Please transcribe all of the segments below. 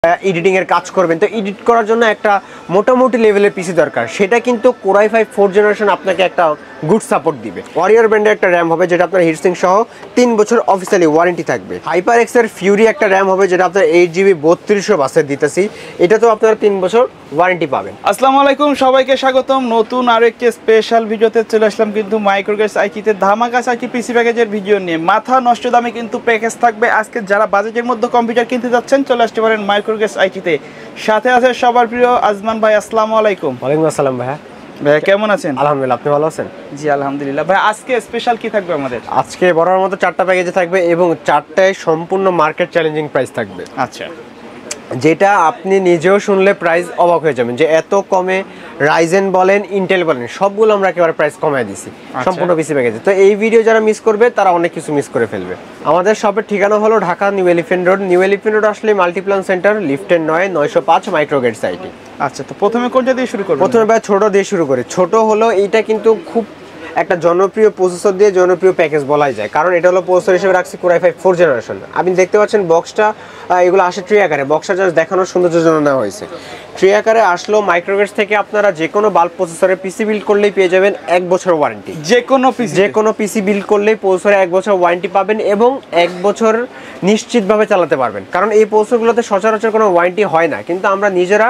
Editing এর কাজ করবেন, তো এডিট করার জন্য একটা মোটামুটি লেভেলের পিসি দরকার। সেটা কিন্তু Core i5 4th জেনারেশন আপনাকে একটা গুড সাপোর্ট দিবে। ওয়ারিয়র ব্র্যান্ডের একটা র্যাম হবে যেটা আপনার হিটসিঙ্ক সহ 3 বছর অফিসিয়ালি ওয়ারেন্টি থাকবে। HyperX এর ফিউরি একটা র্যাম হবে যেটা আপনার 8GB 3200 বাসের দিতেছি, এটা তো আপনারা 3 বছর ওয়ারেন্টি পাবেন। আসসালামু আলাইকুম, সবাইকে স্বাগতম। নতুন আরো একটি স্পেশাল ভিডিওতে চলে আসলাম কিন্তু মাইক্রোগেটস আইকিতে ধামাকা চারটি পিসি প্যাকেজের ভিডিও নিয়ে। মাথা নষ্ট দামে কিন্তু প্যাকেজ থাকবে। আজকে যারা বাজেটের মধ্যে কম্পিউটার কিনতে যাচ্ছেন চলে আসতে পারেন মাইক্রোগেটস আইকিতে। সাথে আছে সবার প্রিয় আজমান ভাই। আসসালামু আলাইকুম। ওয়ালাইকুম আসসালাম ভাইয়া। ভাইয়া কেমন আছেন? আলহামদুলিল্লাহ, আপনি ভালো আছেন? জি আলহামদুলিল্লাহ। ভাই আজকে স্পেশাল কি থাকবে আমাদের? আজকে বরাবর মতো 4টা প্যাকেজে থাকবে এবং 4টায় সম্পূর্ণ মার্কেট চ্যালেঞ্জিং প্রাইস থাকবে। আচ্ছা, যেটা আপনি নিজেও শুনলে প্রাইস অবাক হয়ে যাবেন যে এত কমে রাইজেন বলেন ইন্টেল বলেন সবগুলো আমরা একেবারে প্রাইস কমায় দিছি সম্পূর্ণ পিসি প্যাকেজে। তো এই ভিডিও যারা মিস করবে তারা অনেক কিছু মিস করে ফেলবে। আমাদের শপের ঠিকানা হলো Dhaka New Elephant Road. New Elephant Road আসলে মাল্টিপ্লান সেন্টার লিফটের 905 মাইক্রোগেটস আইটি। আচ্ছা, তো প্রথমে কোনটা দিয়ে শুরু করব? প্রথমে ভাই ছোট দিয়ে শুরু করি। ছোট হলো এইটা কিন্তু খুব একটা জনপ্রিয় প্রসেসর দিয়ে জনপ্রিয় প্যাকেজ বলাই যায়, কারণ এটা হলো প্রসেসর হিসেবে রাখছি Core i5 4th জেনারেশন। আপনি দেখতে পাচ্ছেন বক্সটা, এগুলো আসে ট্রে আকারে, বক্সটা জাস্ট দেখানোর সৌন্দর্যের জন্য নেওয়া হয়েছে। ট্রে আকারে আসলো মাইক্রোগেটস থেকে আপনারা যে কোনো বাল্ব প্রসেসরে পিসি বিল্ড করলেই পেয়ে যাবেন 1 বছর ওয়ারেন্টি। যে কোনো পিসি বিল্ড করলেই প্রসেসরে 1 বছর ওয়ারেন্টি পাবেন এবং 1 বছর নিশ্চিতভাবে চালাতে পারবেন, কারণ এই প্রসেসরগুলোতে সচরাচর কোনো ওয়ারেন্টি হয় না, কিন্তু আমরা নিজেরা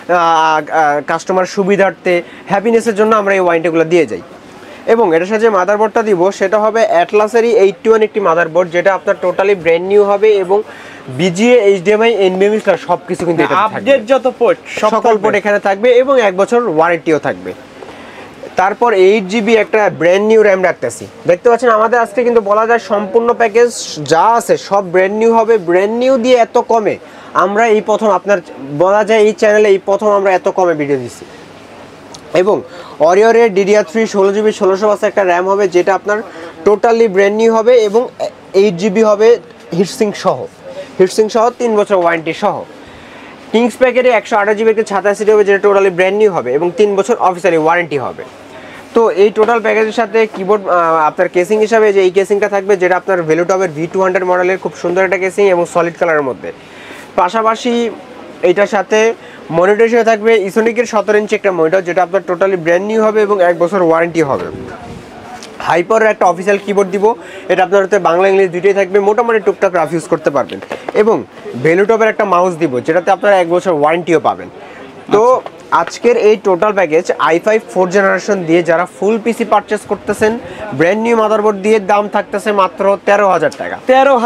কাস্টমার সুবিধার্থে হ্যাপিনেসের জন্য আমরা এই ওয়ারেন্টিগুলো দিয়ে যাই। এবং এটার সাথে যে মাদারবোর্ডটা দিব সেটা হবে অ্যাটলাসেরই 81 একটি মাদারবোর্ড, যেটা আপনার টোটালি ব্র্যান্ড নিউ হবে এবং বিজিএ এইচডিএমআই এনবিএমই সব কিছু কিন্তু এটা আপডেট যত পোর্ট সকল পোর্ট এখানে থাকবে এবং 1 বছর ওয়ারেন্টিও থাকবে। তারপর 8GB একটা ব্র্যান্ড নিউ র্যাম রাখতেছি। দেখতে পাচ্ছেন আমাদের আজকে কিন্তু বলা যায় সম্পূর্ণ প্যাকেজ যা আছে সব ব্র্যান্ড নিউ হবে। ব্র্যান্ড নিউ দিয়ে এত কমে আমরা এই প্রথম, আপনার বলা যায় এই চ্যানেলে এই প্রথম আমরা এত কমে ভিডিও দিচ্ছি। এবং ওরিয়রের DDR3 16GB 1600 বাসের একটা র্যাম হবে যেটা আপনার টোটালি ব্র্যান্ড নিউ হবে এবং 8GB হবে হিটসিঙ্ক সহ 3 বছর ওয়ারেন্টি সহ। কিংস প্যাকেটে 128GB একটা 86 হবে যেটা টোটালি ব্র্যান্ড নিউ হবে এবং 3 বছর অফিসিয়ালি ওয়ারেন্টি হবে। তো এই টোটাল প্যাকেজের সাথে কিবোর্ড আপনার কেসিং হিসাবে যে এই কেসিংটা থাকবে যেটা আপনার ভেলুটপের V200 মডেলের খুব সুন্দর একটা কেসিং এবং সলিড কালারের মধ্যে। পাশাপাশি এইটার সাথে মনিটর হিসেবে থাকবে ইসোনিকের 17 ইঞ্চি একটা মনিটর যেটা আপনার টোটালি ব্র্যান্ড নিউ হবে এবং 1 বছর ওয়ারেন্টি হবে। হাইপারের একটা অফিসিয়াল কিবোর্ড দিব, এটা আপনার হাতে বাংলা ইংলিশ দুটোই থাকবে, মোটামুটি টুকটাক রাফ ইউজ করতে পারবেন। এবং ভেলুটপের একটা মাউস দিব যেটাতে আপনারা 1 বছর ওয়ারেন্টিও পাবেন। তো আজকের এই total package i5 4th generation দিয়ে যারা ফুল পিসি পারচেস করতেছেন ব্র্যান্ড নিউ মাদারবোর্ড দিয়ে দাম থাকতেছে মাত্র 13,000 টাকা।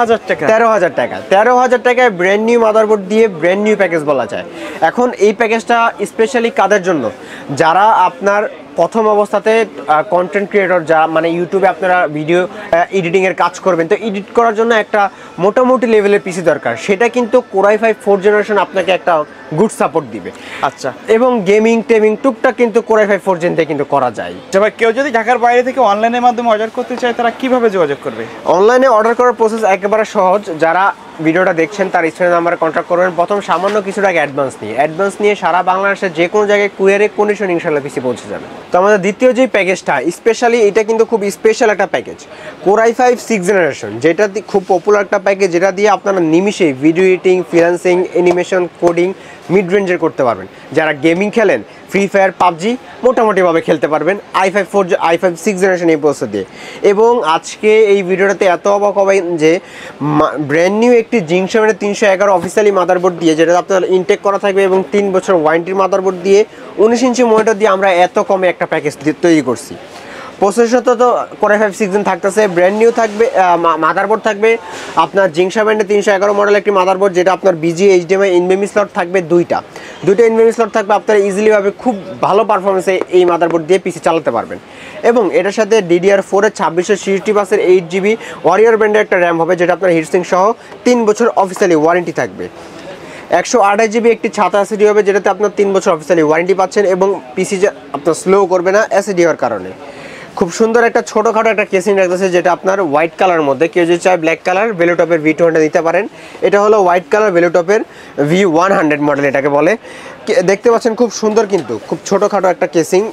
13,000 টাকায় ব্র্যান্ড নিউ মাদারবোর্ড দিয়ে ব্র্যান্ড নিউ প্যাকেজ বলা যায়। এখন এই প্যাকেজটা স্পেশালি কাদের জন্য? যারা আপনার প্রথম অবস্থাতে কন্টেন্ট ক্রিয়েটর, যা মানে ইউটিউবে আপনারা ভিডিও এডিটিং এর কাজ করবেন, তো এডিট করার জন্য একটা মোটামুটি লেভেলের পিসি দরকার। সেটা কিন্তু Core i5 4th জেনারেশন আপনাকে একটা গুড সাপোর্ট দিবে। আচ্ছা, এবং গেমিং টেমিং টুকটাক কিন্তু Core i5 4th জেন থেকে কিন্তু করা যায়। তবে কেউ যদি ঢাকার বাইরে থেকে অনলাইনের মাধ্যমে অর্ডার করতে চায় তারা কিভাবে যোগাযোগ করবে? অনলাইনে অর্ডার করার প্রসেস একেবারে সহজ। যারা ভিডিওটা দেখছেন তার স্ক্রিনে নাম্বারে কন্ট্যাক্ট করবেন। প্রথম সামান্য কিছু টাকা অ্যাডভান্স নিয়ে সারা বাংলাদেশের যে কোনো জায়গায় কুরিয়ারে কন্ডিশন ইনশাআল্লাহ পিসি পৌঁছে যাবে। তো আমাদের দ্বিতীয় যে প্যাকেজটা স্পেশালি, এটা কিন্তু খুব স্পেশাল একটা package Core i5 6th generation, যেটা খুব পপুলার একটা প্যাকেজ, যেটা দিয়ে আপনারা নিমিশেই video editing, freelancing, animation, coding mid রেঞ্জের করতে পারবেন। যারা গেমিং খেলেন, ফ্রি ফায়ার, পাবজি মোটামুটিভাবে খেলতে পারবেন i5 6th জেনারেশন এই প্রসেসর দিয়ে। এবং আজকে এই ভিডিওটাতে এত অবাক হবেন যে ব্র্যান্ড নিউ একটি জিংশনের 311 অফিসিয়ালি মাদারবোর্ড দিয়ে, যেটা আপনার ইনটেক করা থাকবে এবং 3 বছর ওয়ারেন্টির মাদারবোর্ড দিয়ে 19 ইঞ্চি মনিটর দিয়ে আমরা এত কমে একটা প্যাকেজ তৈরি করছি। প্রসেসর তো Core i5 6th জেন থাকতেছে, ব্র্যান্ড নিউ থাকবে, মাদারবোর্ড থাকবে আপনার জিংশা ব্র্যান্ডের 311 মডেল একটি মাদারবোর্ড, যেটা আপনার বিজিএ এইচডিএমআই এনবিএমই স্লট থাকবে দুইটা এনবিএমই স্লট থাকবে। আপনারা ইজিলিভাবে খুব ভালো পারফরমেন্সে এই মাদারবোর্ড দিয়ে পিসি চালাতে পারবেন। এবং এটার সাথে DDR4 এর 2660 বাসের 8GB ওয়ারিয়র ব্র্যান্ডের একটা র্যাম হবে যেটা আপনার হিটসিঙ্ক সহ 3 বছর অফিসিয়ালি ওয়ারেন্টি থাকবে। 128GB একটি 86 হবে যেটাতে আপনার 3 বছর অফিসিয়ালি ওয়ারেন্টি পাচ্ছেন এবং পিসি আপনার স্লো করবে না অ্যাসিডি হওয়ার কারণে। খুব সুন্দর একটা ছোটোখাটো একটা কেসিং রাখতেছে যেটা আপনার হোয়াইট কালার মধ্যে, কেউ যদি চায় ব্ল্যাক কালার ভেলুটপের V200 দিতে পারেন। এটা হলো হোয়াইট কালার ভেলুটপের V100 মডেল এটাকে বলে। দেখতে পাচ্ছেন খুব সুন্দর, কিন্তু খুব ছোটোখাটো একটা কেসিং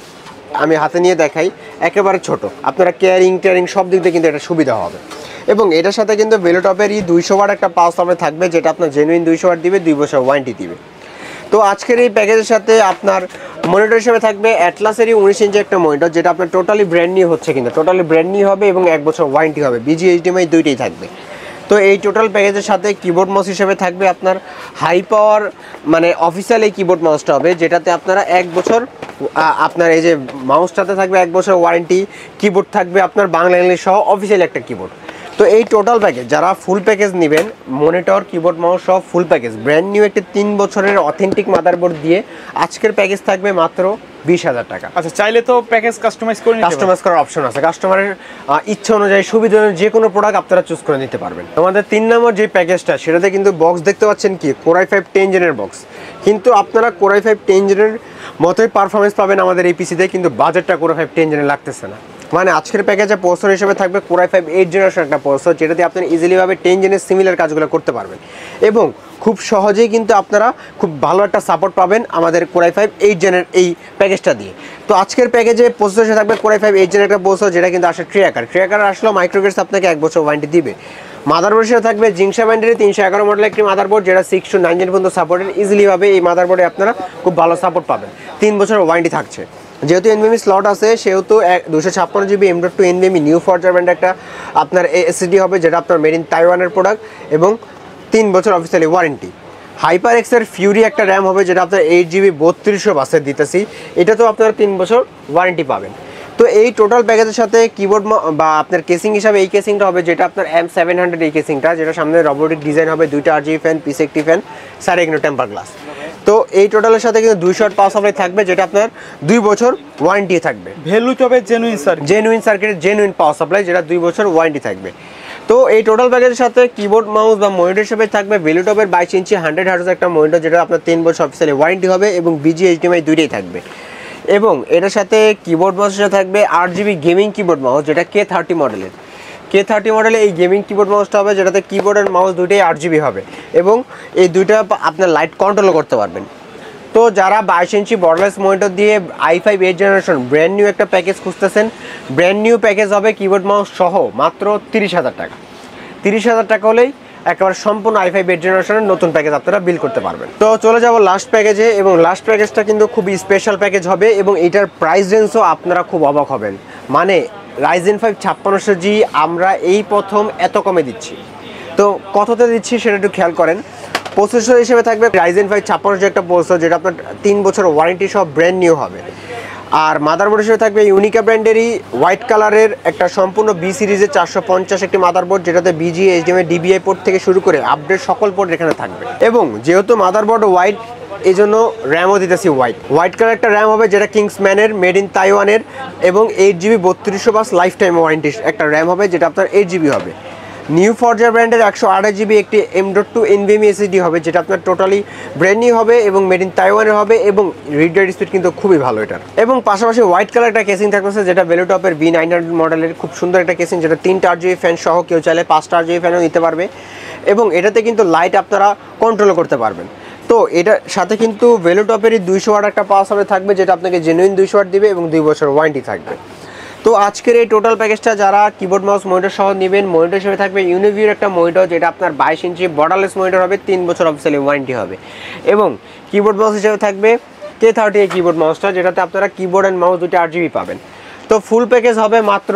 আমি হাতে নিয়ে দেখাই, একেবারে ছোট, আপনারা ক্যারিং ট্যারিং সব দিক দিয়ে কিন্তু এটা সুবিধা হবে। এবং এটার সাথে কিন্তু ভেলোটপেরই 200 ওয়াট একটা পাওয়ার সাপ্লাই থাকবে, যেটা আপনার জেনুইন 200 ওয়াট দিবে, 2 বছর ওয়ারেন্টি দিবে। তো আজকের এই প্যাকেজের সাথে আপনার মনিটর হিসেবে থাকবে অ্যাটলাসেরই 19 ইঞ্চি একটা মনিটর, যেটা আপনার টোটালি ব্র্যান্ড নিউ হচ্ছে, কিন্তু টোটালি ব্র্যান্ড নিউ হবে এবং 1 বছর ওয়ারেন্টি হবে, বিজি এইচডিএমআই দুইটাই থাকবে। তো এই টোটাল প্যাকেজের সাথে কিবোর্ড মাউস হিসেবে থাকবে আপনার হাই পাওয়ার, মানে অফিসিয়াল এই কিবোর্ড মাউসটা হবে, যেটাতে আপনারা 1 বছর আপনার এই যে মাউসটাতে থাকবে 1 বছর ওয়ারেন্টি, কিবোর্ড থাকবে আপনার বাংলা ইংলিশ সহ অফিসিয়াল একটা কিবোর্ড। তো এই টোটাল প্যাকেজ যারা ফুল প্যাকেজ নেবেন, মনিটর কিবোর্ড মাউস সহ ফুল প্যাকেজ ব্র্যান্ড নিউ একটি 3 বছরের অথেন্টিক মাদারবোর্ড দিয়ে আজকের প্যাকেজ থাকবে মাত্র 20,000 টাকা। আচ্ছা, চাইলে তো প্যাকেজ কাস্টমাইজ করে কাস্টমাইজ করার অপশন আছে, কাস্টমারের ইচ্ছা অনুযায়ী সুবিধা অনুযায়ী যে কোনো প্রোডাক্ট আপনারা চুজ করে নিতে পারবেন। আমাদের 3 নম্বর যে প্যাকেজটা, সেটাতে কিন্তু বক্স দেখতে পাচ্ছেন কি Core i5 10 জেনের বক্স, কিন্তু আপনারা Core i5 10 জেনের মতোই পারফরমেন্স পাবেন আমাদের এই পিসিতে, কিন্তু বাজেটটা Core i5 10 জেনের লাগতেছে না। মানে আজকের প্যাকেজে প্রসেসর হিসেবে থাকবে Core i5 8 জেনারেশন একটা প্রসেসর, যেটাতে আপনি ইজিলিভাবে 10 জেনের সিমিলার কাজগুলো করতে পারবেন এবং খুব সহজেই কিন্তু আপনারা খুব ভালো একটা সাপোর্ট পাবেন আমাদের Core i5 8 জেনের এই প্যাকেজটা দিয়ে। তো আজকের প্যাকেজে প্রসেসর হিসেবে থাকবে Core i5 8 জেনের একটা প্রসেসর, যেটা কিন্তু আসে ট্রিয়াকার আসলেও মাইক্রোগেটস আপনাকে 1 বছর ওয়ারেন্টি দিবে। মাদারবোর্ড হিসেবে থাকবে জিংসা ব্র্যান্ডের 311 মডেলের একটি মাদারবোর্ড, যেটা 6 to 9 জেন পর্যন্ত সাপোর্টেড। ইজিলিভাবে এই মাদারবোর্ডে আপনারা খুব ভালো সাপোর্ট পাবেন, 3 বছর ওয়ারেন্টি থাকছে। যেহেতু এনভিএমই স্লট আছে, সেহেতু 256 জিবি M.2 এনভিএমই নিউ ফরজার ব্র্যান্ড একটা আপনার এসএসডি হবে, যেটা আপনার মেড ইন তাইওয়ানের প্রোডাক্ট এবং 3 বছর অফিসিয়ালি ওয়ারেন্টি। হাইপার এক্সের ফিউরি একটা র্যাম হবে, যেটা আপনার 8 জিবি 3200 বাসের দিতেছি, এটা তো আপনারা 3 বছর ওয়ারেন্টি পাবেন। তো এই টোটাল প্যাকেজের সাথে কিবোর্ড বা আপনার কেসিং হিসাবে এই কেসিংটা হবে, যেটা আপনার M700 এই কেসিংটা, যেটা সামনে রবোটিক ডিজাইন হবে, 2টা RGB ফ্যান, পিছে একটি ফ্যান, সাইডে কিন্তু টেম্পার গ্লাস। তো এই টোটালের সাথে কিন্তু 200 ওয়াট পাওয়ার সাপ্লাই থাকবে, যেটা আপনার 2 বছর ওয়ারেন্টি থাকবে। ভেলোটপের জেনুইন সার্কিটের জেনুইন পাওয়ার সাপ্লাই, যেটা 2 বছর ওয়ারেন্টি থাকবে। তো এই টোটাল প্যাকেজের সাথে কিবোর্ড মাউস বা মনিটর হিসেবে থাকবে ভেলোটপের 22 ইঞ্চি 100 হার্টজ একটা মনিটর, যেটা আপনার 3 বছর অফিসিয়ালি ওয়ারেন্টি হবে এবং বিজি এইচডিএমআই দুইটাই থাকবে। এবং এটার সাথে কিবোর্ড মাউসের সাথে থাকবে 8 জিবি গেমিং কিবোর্ড মাউস, যেটা K30 মডেলের। K30 মডেলে এই গেমিং কিবোর্ড মাউসটা হবে, যেটাতে কিবোর্ড আর মাউস দুইটাই 8 জিবি হবে এবং এই দুইটা আপনার লাইট কন্ট্রোল করতে পারবেন। তো যারা 22 ইঞ্চি বর্ডারলেস মনিটর দিয়ে i5 8 জেনারেশন ব্র্যান্ড নিউ একটা প্যাকেজ খুঁজতেছেন, ব্র্যান্ড নিউ প্যাকেজ হবে কিবোর্ড মাউস সহ মাত্র 30,000 টাকা। 30,000 টাকা হলেই একেবারে সম্পূর্ণ i5 8 জেনারেশনের নতুন প্যাকেজ আপনারা বিল করতে পারবেন। তো চলে যাব লাস্ট প্যাকেজে, এবং লাস্ট প্যাকেজটা কিন্তু খুবই স্পেশাল প্যাকেজ হবে এবং এটার প্রাইস রেঞ্জও আপনারা খুব অবাক হবেন। মানে Ryzen 5 5600G আমরা এই প্রথম এত কমে দিচ্ছি। তো কততে দিচ্ছি সেটা একটু খেয়াল করেন। প্রসেসর হিসেবে থাকবে Ryzen 5 5600G একটা প্রসেসর, যেটা আপনার 3 বছর ওয়ারেন্টি সহ ব্র্যান্ড নিউ হবে। আর মাদারবোর্ড হিসেবে থাকবে ইউনিকা ব্র্যান্ডেরই হোয়াইট কালারের একটা সম্পূর্ণ বি সিরিজের 450 একটি মাদারবোর্ড, যেটাতে বিজি এইচডিএমআই ডিবিআই পোর্ট থেকে শুরু করে আপডেট সকল পোর্ট এখানে থাকবে। এবং যেহেতু মাদারবোর্ড হোয়াইট, এই জন্য র্যামও দিতেছি হোয়াইট কালার একটা র্যাম হবে, যেটা কিংসম্যানের মেড ইন তাইওয়ানের এবং 8 GB 3200 bus lifetime warranty একটা র্যাম হবে, যেটা আপনার 8 জিবি হবে। নিউ ফরজার ব্র্যান্ডের 128 জিবি একটি M.2 NVMe SSD হবে, যেটা আপনার টোটালি ব্র্যান্ড নিউ হবে এবং মেড ইন তাইওয়ানের হবে এবং রিড রাইট স্পিড কিন্তু খুবই ভালো এটার। এবং পাশাপাশি হোয়াইট কালার একটা কেসিং থাকতেছে, যেটা ভেলোটপের V900 মডেলের খুব সুন্দর একটা কেসিং, যেটা 3টা RGB ফ্যান সহ, কেউ চাইলে 5টা RGB ফ্যানও নিতে পারবে এবং এটাতে কিন্তু লাইট আপনারা কন্ট্রোল করতে পারবেন। তো এটার সাথে কিন্তু ভেলোটপেরই 200 ওয়াট একটা পাওয়ার সাপ্লাই থাকবে, যেটা আপনাকে জেনুইন 200 ওয়াট দিবে এবং 2 বছর ওয়ারেন্টি থাকবে। তো আজকের এই টোটাল প্যাকেজটা যারা কিবোর্ড মাউস মনিটর সহ নেবেন, মনিটর হিসেবে থাকবে ইউনিভিউর একটা মনিটর, যেটা আপনার 22 ইঞ্চি বর্ডারলেস মনিটর হবে, 3 বছর অফিসিয়ালি ওয়ারেন্টি হবে। এবং কিবোর্ড মাউস হিসেবে থাকবে K30 এই কিবোর্ড মাউসটা, যেটাতে আপনারা কিবোর্ড অ্যান্ড মাউস দুটো 8 জিবি পাবেন। তো ফুল প্যাকেজ হবে মাত্র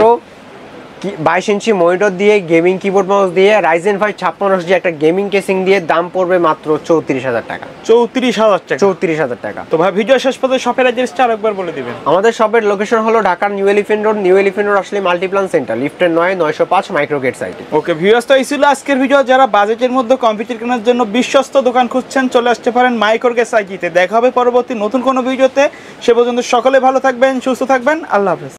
22 ইঞ্চি মনিটর দিয়ে, গেমিং কিবোর্ড মাউস দিয়ে, Ryzen 5 5600G একটা গেমিং কেসিং দিয়ে দাম পড়বে মাত্র 34,000 টাকা। 34,000 টাকা। তো ভাই ভিডিও শেষ পর্যন্ত শপের অ্যাড্রেসটা আরেকবার বলে দিবেন। আমাদের শপের লোকেশন হলো ঢাকার নিউ এলিফ্যান্ট রোড আসলে মাল্টিপ্লান সেন্টার, লিফটের 9/905 মাইক্রোগেট সাইটে। ওকে ভিউয়ার্স, তো এই ছিল আজকের ভিডিও। যারা বাজেটের মধ্যে কম্পিউটার কেনার জন্য বিশ্বস্ত দোকান খুঁজছেন, চলে আসতে পারেন মাইক্রোগেট সাইটে। দেখা হবে পরবর্তী নতুন কোনো ভিডিওতে। সে পর্যন্ত সকলে ভালো থাকবেন, সুস্থ থাকবেন। আল্লাহ হাফেজ।